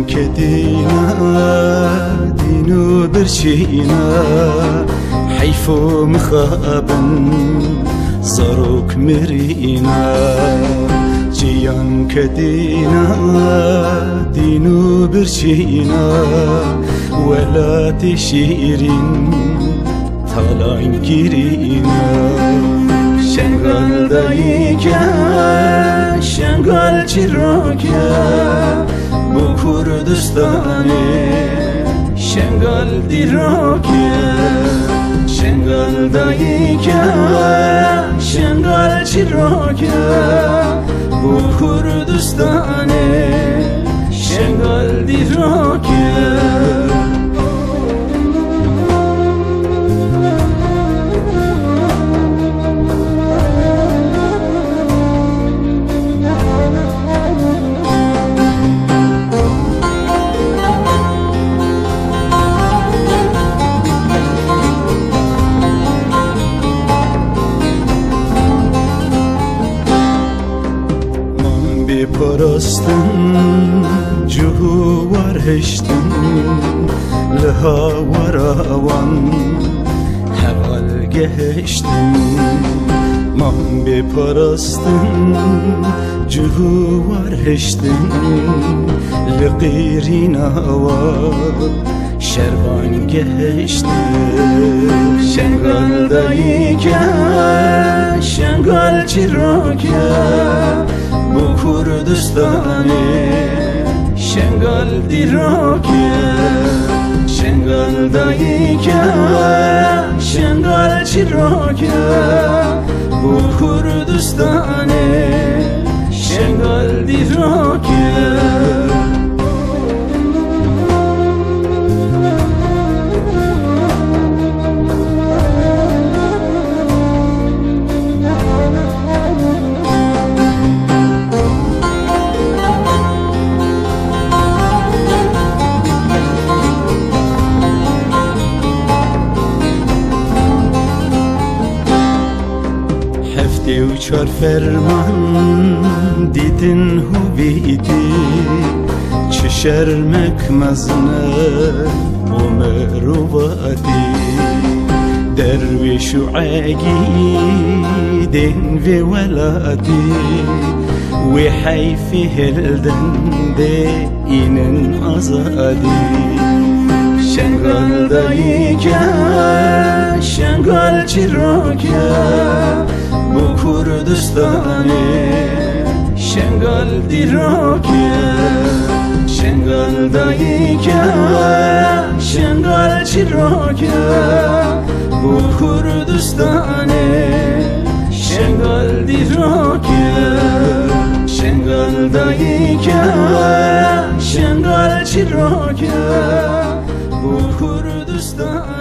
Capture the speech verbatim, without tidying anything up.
كدينا دينو برشينا حيفو مخابن زاروك مرينا جيان كدينا دينو برشينا ولا تشيرين طالعين جيرينا شنغال دايكا شنغال چراكا بو كردستاني شنغال ديراكا شنغال دايكا شنغال چراكا بو كردستاني شنغال ديراكا پرستم جهو ورهشتم لها وراوان حوال گهشتم من بپرستم جهو ورهشتم لغیرین آوا شروان گهشتم شنگال دایکا شنگال چراکا بو كردستاني شنغال ديراكا شنغال دايكا شنغال چراكا بو كردستاني شنغال ديراكا هفته و چار فرمان دیدن هویدی چه شرمک مزنه عمر و وادی درویش و عاقیدن و ولادی و حیفی هلدن ده اینن آزادی شنغال دایکا شنغال چراکا بو كردستاني شنغال ديراكا شنغال دايكا شنغال چراكا بو كردستاني شنغال ديراكا شنغال دايكا شنغال چراكا بو كردستاني